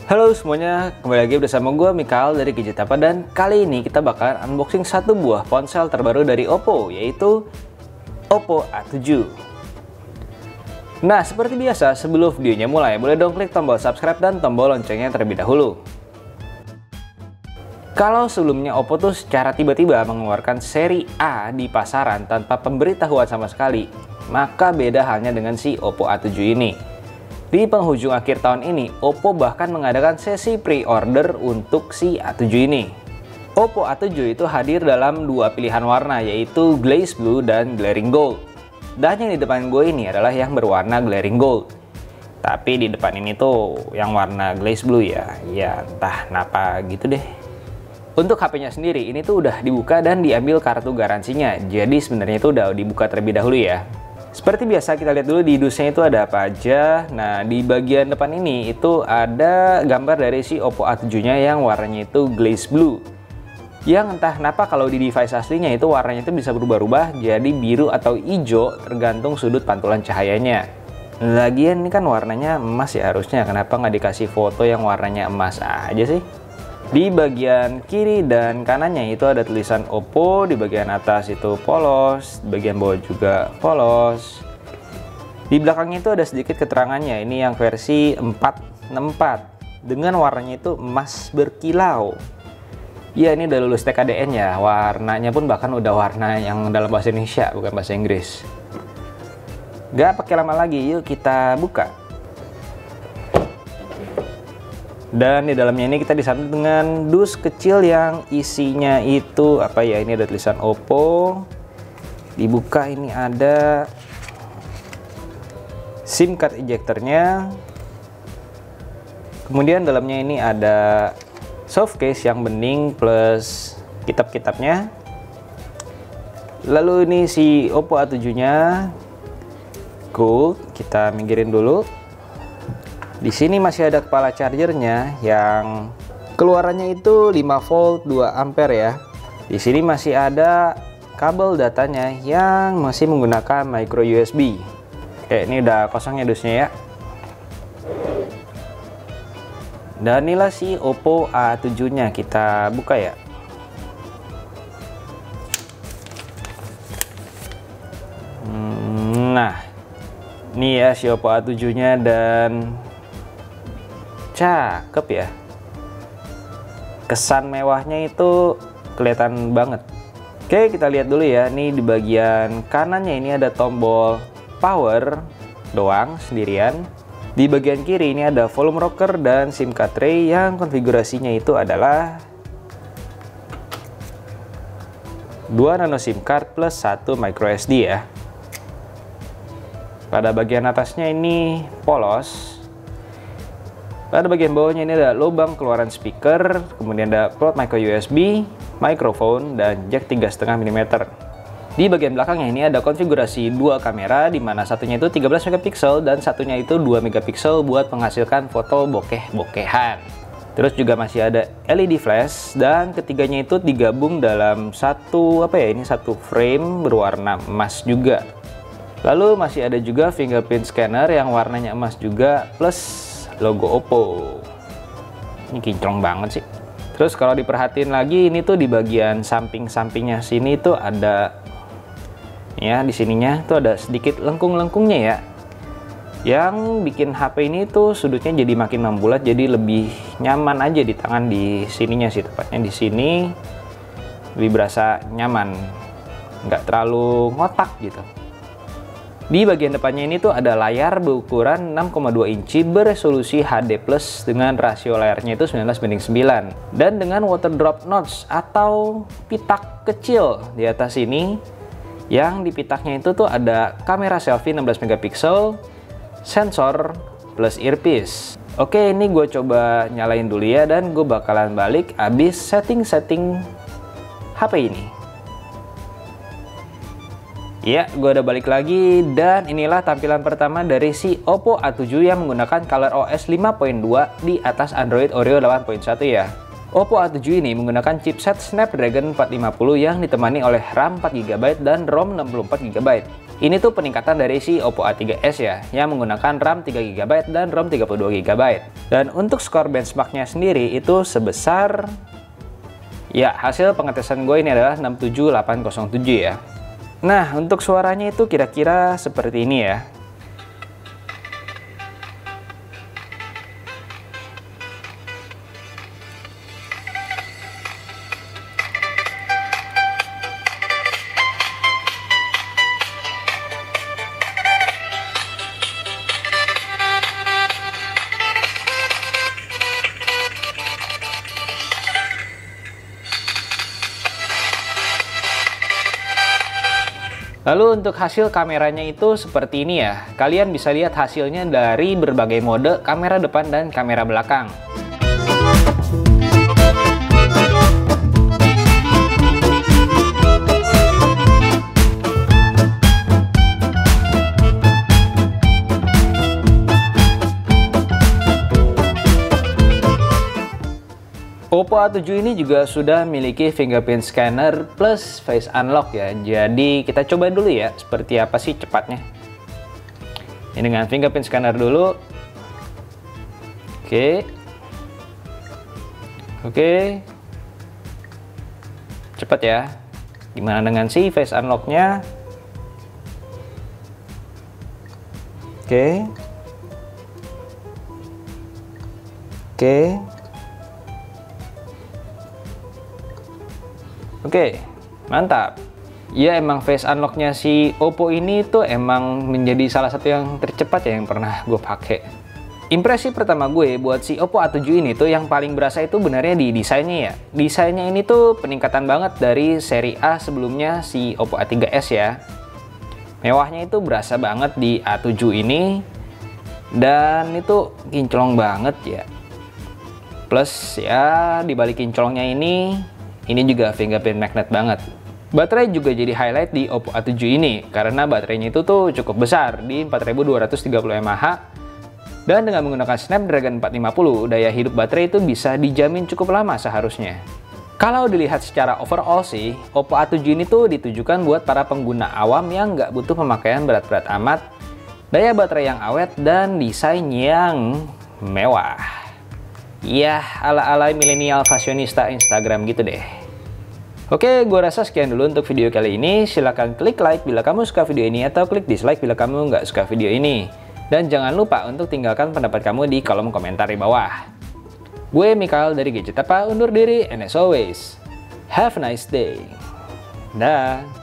Halo semuanya, kembali lagi bersama gue Mikal dari Gadget Apa, dan kali ini kita bakalan unboxing satu buah ponsel terbaru dari Oppo, yaitu Oppo A7. Nah, seperti biasa sebelum videonya mulai, boleh dong klik tombol subscribe dan tombol loncengnya terlebih dahulu. Kalau sebelumnya Oppo tuh secara tiba-tiba mengeluarkan seri A di pasaran tanpa pemberitahuan sama sekali, maka beda halnya dengan si Oppo A7 ini. Di penghujung akhir tahun ini, Oppo bahkan mengadakan sesi pre-order untuk si A7 ini. Oppo A7 itu hadir dalam dua pilihan warna, yaitu Glaze Blue dan Glaring Gold. Dan yang di depan gue ini adalah yang berwarna Glaring Gold. Tapi di depan ini tuh yang warna Glaze Blue ya entah kenapa gitu deh. Untuk HP-nya sendiri, ini tuh udah dibuka dan diambil kartu garansinya. Jadi sebenarnya itu udah dibuka terlebih dahulu ya. Seperti biasa, kita lihat dulu di dusnya itu ada apa aja. Nah, di bagian depan ini itu ada gambar dari si Oppo A7-nya yang warnanya itu Glaze Blue. Yang entah kenapa kalau di device aslinya itu warnanya itu bisa berubah-ubah jadi biru atau hijau tergantung sudut pantulan cahayanya. Lagian ini kan warnanya emas ya harusnya, kenapa nggak dikasih foto yang warnanya emas aja sih? Di bagian kiri dan kanannya itu ada tulisan Oppo, di bagian atas itu polos, di bagian bawah juga polos. Di belakangnya itu ada sedikit keterangannya, ini yang versi 464 dengan warnanya itu emas berkilau. Ya, ini udah lulus TKDN ya, warnanya pun bahkan udah warna yang dalam bahasa Indonesia bukan bahasa Inggris. Gak pakai lama lagi, yuk kita buka. Dan di dalamnya ini kita disambut dengan dus kecil yang isinya itu apa ya, ini ada tulisan Oppo. Dibuka ini ada SIM card ejectornya. Kemudian dalamnya ini ada soft case yang bening plus kitab-kitabnya. Lalu ini si Oppo A7-nya gold, kita minggirin dulu. Di sini masih ada kepala chargernya yang keluarannya itu 5 volt 2 ampere ya. Di sini masih ada kabel datanya yang masih menggunakan micro USB. Oke, ini udah kosongnya dusnya ya. Dan inilah si Oppo A7-nya, kita buka ya. Nah, ini ya si Oppo A7-nya dan cakep ya, kesan mewahnya itu kelihatan banget. Oke, kita lihat dulu ya. Ini di bagian kanannya ini ada tombol power doang sendirian. Di bagian kiri ini ada volume rocker dan SIM card tray yang konfigurasinya itu adalah 2 nano SIM card plus 1 micro SD ya. Pada bagian atasnya ini polos. Pada bagian bawahnya ini ada lubang keluaran speaker, kemudian ada port micro USB, mikrofon, dan jack 3,5 mm. Di bagian belakangnya ini ada konfigurasi dua kamera, di mana satunya itu 13 megapiksel dan satunya itu 2 megapiksel buat menghasilkan foto bokeh-bokehan. Terus juga masih ada LED flash, dan ketiganya itu digabung dalam satu satu frame berwarna emas juga. Lalu masih ada juga fingerprint scanner yang warnanya emas juga plus logo Oppo. Ini kinclong banget sih. Terus kalau diperhatiin lagi, ini tuh di bagian samping-sampingnya sini tuh ada ya, di sininya tuh ada sedikit lengkung-lengkungnya ya, yang bikin HP ini tuh sudutnya jadi makin membulat, jadi lebih nyaman aja di tangan. Di sininya sih, tepatnya di sini lebih berasa nyaman, nggak terlalu ngotak gitu. Di bagian depannya ini tuh ada layar berukuran 6,2 inci beresolusi HD+ dengan rasio layarnya itu 19:9 dan dengan water drop notch atau pitak kecil di atas ini. Yang di pitaknya itu tuh ada kamera selfie 16 megapiksel, sensor plus earpiece. Oke, ini gue coba nyalain dulu ya, dan gue bakalan balik abis setting-setting HP ini. Ya, gue udah balik lagi, dan inilah tampilan pertama dari si Oppo A7 yang menggunakan ColorOS 5.2 di atas Android Oreo 8.1 ya. Oppo A7 ini menggunakan chipset Snapdragon 450 yang ditemani oleh RAM 4GB dan ROM 64GB. Ini tuh peningkatan dari si Oppo A3s ya, yang menggunakan RAM 3GB dan ROM 32GB. Dan untuk skor benchmarknya sendiri itu sebesar, ya hasil pengetesan gue ini adalah 67807 ya. Nah, untuk suaranya itu kira-kira seperti ini ya. Lalu untuk hasil kameranya itu seperti ini ya. Kalian bisa lihat hasilnya dari berbagai mode kamera depan dan kamera belakang. Oppo A7 ini juga sudah memiliki fingerprint scanner plus face unlock ya. Jadi kita coba dulu ya seperti apa sih cepatnya. Ini dengan fingerprint scanner dulu. Oke. Cepat ya. Gimana dengan si face unlocknya? Oke. Oke, mantap. Ya emang face unlocknya si Oppo ini tuh emang menjadi salah satu yang tercepat ya yang pernah gue pakai. Impresi pertama gue buat si Oppo A7 ini tuh yang paling berasa itu benarnya di desainnya ya. Desainnya ini tuh peningkatan banget dari seri A sebelumnya si Oppo A3s ya. Mewahnya itu berasa banget di A7 ini. Dan itu kinclong banget ya. Plus ya dibalik kinclongnya ini juga fingerprint magnet banget. Baterai juga jadi highlight di Oppo A7 ini karena baterainya itu tuh cukup besar di 4230 mAh dan dengan menggunakan Snapdragon 450 daya hidup baterai itu bisa dijamin cukup lama seharusnya. Kalau dilihat secara overall sih, Oppo A7 ini tuh ditujukan buat para pengguna awam yang nggak butuh pemakaian berat-berat amat, daya baterai yang awet dan desain yang mewah. Ya, ala-ala milenial fashionista Instagram gitu deh. Oke, gue rasa sekian dulu untuk video kali ini. Silahkan klik like bila kamu suka video ini atau klik dislike bila kamu nggak suka video ini. Dan jangan lupa untuk tinggalkan pendapat kamu di kolom komentar di bawah. Gue Mikael dari Gadget Tapa undur diri, and as always, have a nice day. Dah.